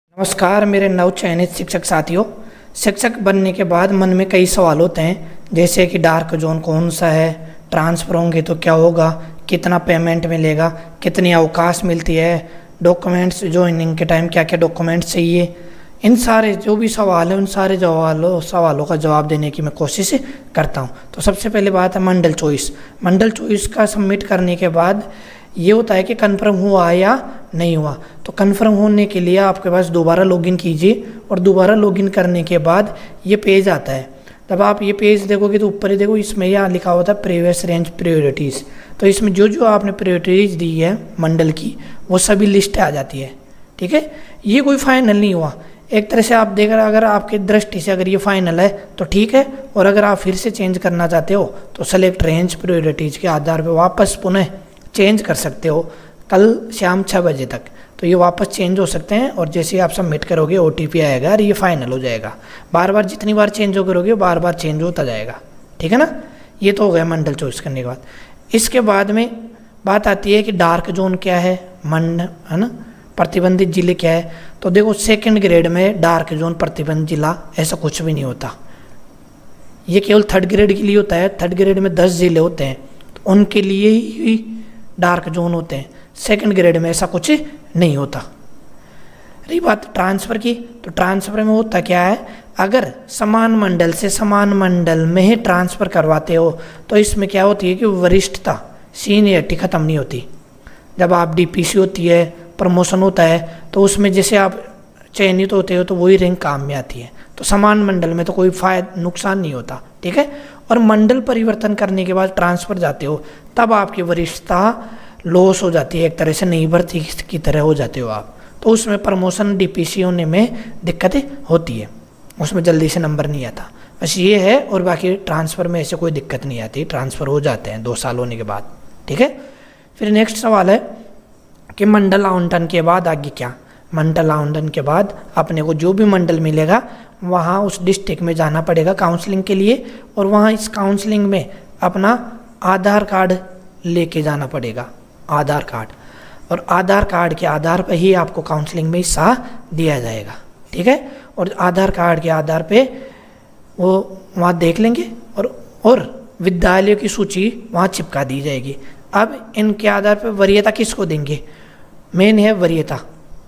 नमस्कार मेरे नव चयनित शिक्षक साथियों। शिक्षक बनने के बाद मन में कई सवाल होते हैं, जैसे कि डार्क जोन कौन सा है, ट्रांसफ़र होंगे तो क्या होगा, कितना पेमेंट मिलेगा, कितनी अवकाश मिलती है, डॉक्यूमेंट्स ज्वाइनिंग के टाइम क्या क्या डॉक्यूमेंट्स चाहिए। इन सारे जो भी सवाल हैं उन सारे सवालों का जवाब देने की मैं कोशिश करता हूं। तो सबसे पहले बात है मंडल चॉइस। मंडल चॉइस का सबमिट करने के बाद ये होता है कि कन्फर्म हुआ या नहीं हुआ। तो कन्फर्म होने के लिए आपके पास दोबारा लॉगिन कीजिए और दोबारा लॉगिन करने के बाद ये पेज आता है। तब आप ये पेज देखोगे तो ऊपर ही देखो, इसमें यहाँ लिखा होता है प्रीवियस रेंज प्रायोरिटीज़। तो इसमें जो जो आपने प्रायोरिटीज़ दी है मंडल की वो सभी लिस्ट आ जाती है। ठीक है, ये कोई फाइनल नहीं हुआ। एक तरह से आप देख रहे, अगर आपकी दृष्टि से अगर ये फाइनल है तो ठीक है, और अगर आप फिर से चेंज करना चाहते हो तो सेलेक्ट रेंज प्रायोरिटीज़ के आधार पर वापस पुनः चेंज कर सकते हो कल शाम 6 बजे तक। तो ये वापस चेंज हो सकते हैं और जैसे ही आप सबमिट करोगे OTP आएगा और ये फाइनल हो जाएगा। बार बार जितनी बार चेंज हो करोगे बार बार चेंज होता जाएगा। ठीक है ना, ये तो हो गया मंडल चॉइस करने के बाद। इसके बाद में बात आती है कि डार्क जोन क्या है, है ना, प्रतिबंधित जिले क्या है। तो देखो सेकंड ग्रेड में डार्क जोन प्रतिबंधित जिला ऐसा कुछ भी नहीं होता, ये केवल थर्ड ग्रेड के लिए होता है। थर्ड ग्रेड में 10 जिले होते हैं तो उनके लिए ही डार्क जोन होते हैं, सेकंड ग्रेड में ऐसा कुछ नहीं होता। रही बात ट्रांसफ़र की, तो ट्रांसफ़र में होता क्या है, अगर समान मंडल से समान मंडल में ही ट्रांसफ़र करवाते हो तो इसमें क्या होती है कि वरिष्ठता सीनियरिटी ख़त्म नहीं होती। जब आप DPC होती है, प्रमोशन होता है, तो उसमें जैसे आप चयनित होते हो तो वही रैंक काम में आती है। तो समान मंडल में तो कोई नुकसान नहीं होता। ठीक है, और मंडल परिवर्तन करने के बाद ट्रांसफ़र जाते हो तब आपकी वरिष्ठता लॉस हो जाती है, एक तरह से नई भर्ती की तरह हो जाते हो आप। तो उसमें प्रमोशन DPC होने में दिक्कतें होती है, उसमें जल्दी से नंबर नहीं आता। बस ये है, और बाकी ट्रांसफ़र में ऐसे कोई दिक्कत नहीं आती, ट्रांसफ़र हो जाते हैं 2 साल होने के बाद। ठीक है, फिर नेक्स्ट सवाल है कि मंडल आवंटन के बाद आगे क्या। मंडल आवंटन के बाद अपने को जो भी मंडल मिलेगा वहाँ उस डिस्ट्रिक्ट में जाना पड़ेगा काउंसलिंग के लिए, और वहाँ इस काउंसलिंग में अपना आधार कार्ड लेके जाना पड़ेगा, आधार कार्ड। और आधार कार्ड के आधार पर ही आपको काउंसलिंग में हिस्सा दिया जाएगा। ठीक है, और आधार कार्ड के आधार पे वो वहाँ देख लेंगे और विद्यालयों की सूची वहाँ चिपका दी जाएगी। अब इनके आधार पर वरीयता किसको देंगे, मेन है वरीयता।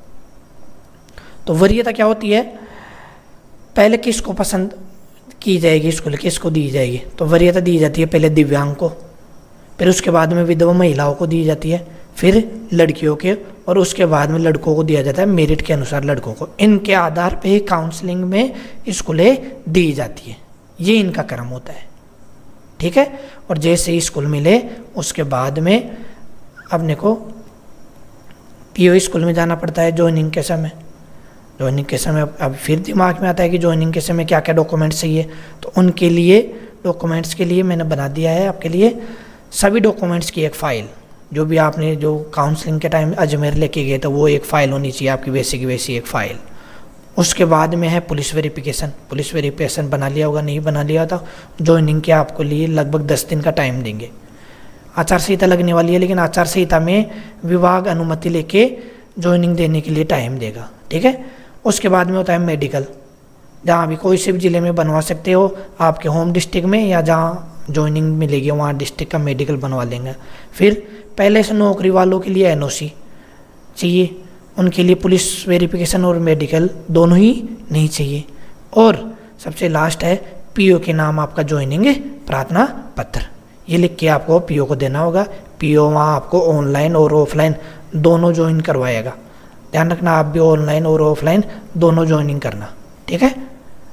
तो वरीयता क्या होती है, पहले किसको पसंद की जाएगी स्कूल, किसको दी जाएगी। तो वरीयता दी जाती है पहले दिव्यांग को, फिर उसके बाद में विधवा महिलाओं को दी जाती है, फिर लड़कियों के, और उसके बाद में लड़कों को दिया जाता है मेरिट के अनुसार लड़कों को। इनके आधार पे ही काउंसलिंग में स्कूलें दी जाती है, ये इनका क्रम होता है। ठीक है, और जैसे ही स्कूल मिले उसके बाद में अपने को PO स्कूल में जाना पड़ता है ज्वाइनिंग के समय। ज्वाइनिंग के समय अब फिर दिमाग में आता है कि ज्वाइनिंग के समय क्या क्या डॉक्यूमेंट्स चाहिए। तो उनके लिए डॉक्यूमेंट्स के लिए मैंने बना दिया है आपके लिए सभी डॉक्यूमेंट्स की एक फ़ाइल। जो भी आपने जो काउंसलिंग के टाइम अजमेर लेके गए तो वो एक फ़ाइल होनी चाहिए आपकी, वैसी एक फ़ाइल। उसके बाद में है पुलिस वेरिफिकेशन। पुलिस वेरिफिकेशन बना लिया होगा, नहीं बना लिया था, ज्वाइनिंग के आपको लिए लगभग 10 दिन का टाइम देंगे। आचार संहिता लगने वाली है, लेकिन आचार संहिता में विभाग अनुमति लेके ज्वाइनिंग देने के लिए टाइम देगा। ठीक है, उसके बाद में होता है मेडिकल, जहाँ भी कोई से भी ज़िले में बनवा सकते हो, आपके होम डिस्ट्रिक्ट में या जहाँ ज्वाइनिंग मिलेगी वहाँ डिस्ट्रिक्ट का मेडिकल बनवा लेंगे। फिर पहले से नौकरी वालों के लिए NOC चाहिए, उनके लिए पुलिस वेरिफिकेशन और मेडिकल दोनों ही नहीं चाहिए। और सबसे लास्ट है PO के नाम आपका ज्वाइनिंग प्रार्थना पत्र, ये लिख के आपको PO को देना होगा। PO वहाँ आपको ऑनलाइन और ऑफलाइन दोनों ज्वाइन करवाएगा। ध्यान रखना, आप भी ऑनलाइन और ऑफलाइन दोनों ज्वाइनिंग करना। ठीक है,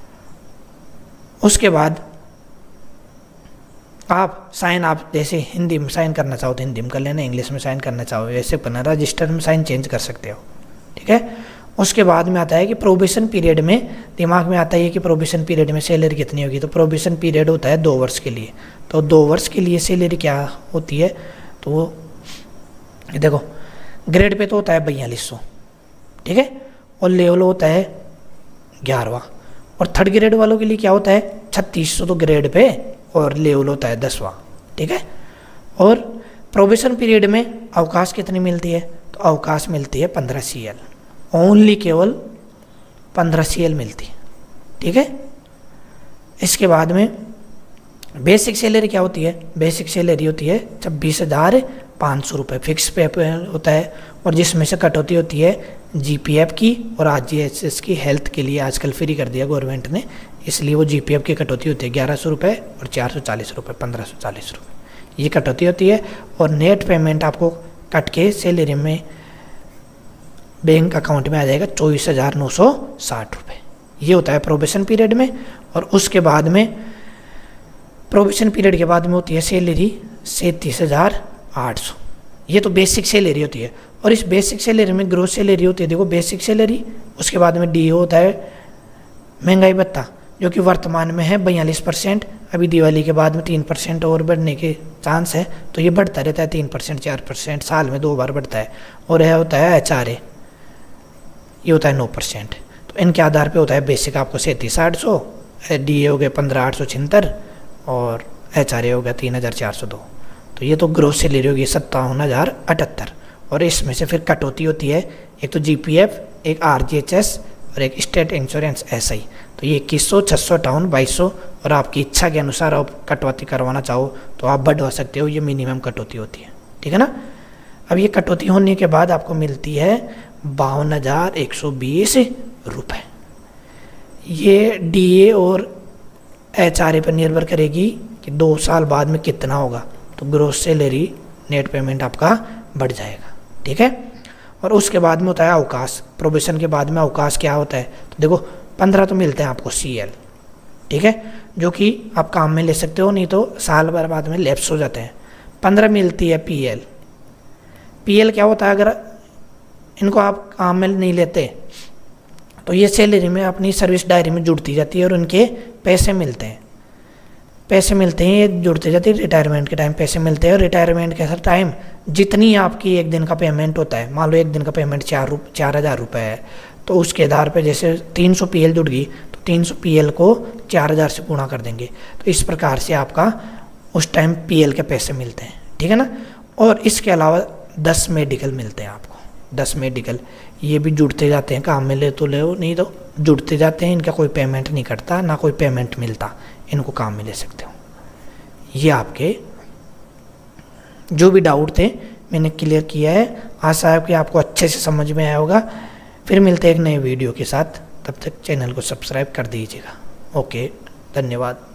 उसके बाद आप साइन, आप जैसे हिंदी में साइन करना चाहो तो हिंदी में कर लेना, इंग्लिश में साइन करना चाहो वैसे करना, रजिस्टर में साइन चेंज कर सकते हो। ठीक है, उसके बाद में आता है कि प्रोबेशन पीरियड में, दिमाग में आता है कि प्रोबेशन पीरियड में सैलरी कितनी होगी। तो प्रोबेशन पीरियड होता है 2 वर्ष के लिए। तो 2 वर्ष के लिए सैलरी क्या होती है, तो वो देखो ग्रेड पे तो होता है 4200। ठीक है, और लेवल होता है 11वां। और थर्ड ग्रेड वालों के लिए क्या होता है 3600 तो ग्रेड पे, और लेवल होता है 10वां। ठीक है, और प्रोबेशन पीरियड में अवकाश कितनी मिलती है, तो अवकाश मिलती है 15 CL ओनली, केवल 15 CL मिलती है, ठीक है। इसके बाद में बेसिक सैलरी क्या होती है, बेसिक सैलरी होती है 26,500 रुपये फिक्स पे होता है, और जिसमें से कटौती होती है GPF की और RGHS की, हेल्थ के लिए आजकल फ्री कर दिया गवर्नमेंट ने, इसलिए वो GPF की कटौती होती है 1100 रुपये और 440 रुपये, 1540 रुपये ये कटौती होती है। और नेट पेमेंट आपको कट के सैलरी में बैंक अकाउंट में आ जाएगा 24,960 रुपये, ये होता है प्रोबेशन पीरियड में। और उसके बाद में प्रोबेशन पीरियड के बाद में होती है सैलरी 37,800, ये तो बेसिक सैलरी होती है। और इस बेसिक सैलरी में ग्रोस सैलरी होती है, देखो बेसिक सैलरी, उसके बाद में DA होता है महंगाई भत्ता, जो कि वर्तमान में है 42%, अभी दिवाली के बाद में 3% और बढ़ने के चांस है, तो ये बढ़ता रहता है 3% 4%, साल में 2 बार बढ़ता है। और यह होता है HRA, ये होता है 9%। तो इनके आधार पे होता है बेसिक आपको 37,800, DA हो गया 15,876 और HRA हो गया 3,402। तो ये तो ग्रोस सैलरी होगी 57,078। और इसमें से फिर कटौती होती है, एक तो GPF, एक RGHS और एक स्टेट इंश्योरेंस SI। तो ये 2100, 658, 2200, और आपकी इच्छा के अनुसार आप कटौती करवाना चाहो तो आप बढ़वा सकते हो, ये मिनिमम कटौती होती है, ठीक है ना। अब ये कटौती होने के बाद आपको मिलती है 52,120 रुपये। ये DA और HRA पर निर्भर करेगी कि 2 साल बाद में कितना होगा, तो ग्रोस सैलरी नेट पेमेंट आपका बढ़ जाएगा, ठीक है। और उसके बाद में होता है अवकाश, प्रोबेशन के बाद में अवकाश क्या होता है, तो देखो 15 तो मिलते हैं आपको CL, ठीक है, जो कि आप काम में ले सकते हो, नहीं तो साल भर बाद में लैप्स हो जाते हैं। 15 मिलती है PL। PL क्या होता है, अगर इनको आप काम में नहीं लेते तो ये सैलरी में अपनी सर्विस डायरी में जुड़ती जाती है और उनके पैसे मिलते हैं, ये जुड़ते जाती है। रिटायरमेंट के टाइम पैसे मिलते हैं, और रिटायरमेंट के टाइम जितनी आपकी एक दिन का पेमेंट होता है, मान लो एक दिन का पेमेंट 4,000 रुपये है, तो उसके आधार पे जैसे 300 PL जुड़ गई तो 300 PL को 4,000 से गुणा कर देंगे, तो इस प्रकार से आपका उस टाइम PL के पैसे मिलते हैं, ठीक है ना। और इसके अलावा 10 मेडिकल मिलते हैं आपको, 10 मेडिकल, ये भी जुड़ते जाते हैं, काम में ले तो ले, नहीं तो जुड़ते जाते हैं, इनका कोई पेमेंट नहीं करता, ना कोई पेमेंट मिलता, इनको काम में ले सकते हो। ये आपके जो भी डाउट थे मैंने क्लियर किया है, आशा है कि आपको अच्छे से समझ में आया होगा। फिर मिलते हैं एक नए वीडियो के साथ, तब तक चैनल को सब्सक्राइब कर दीजिएगा। ओके, धन्यवाद।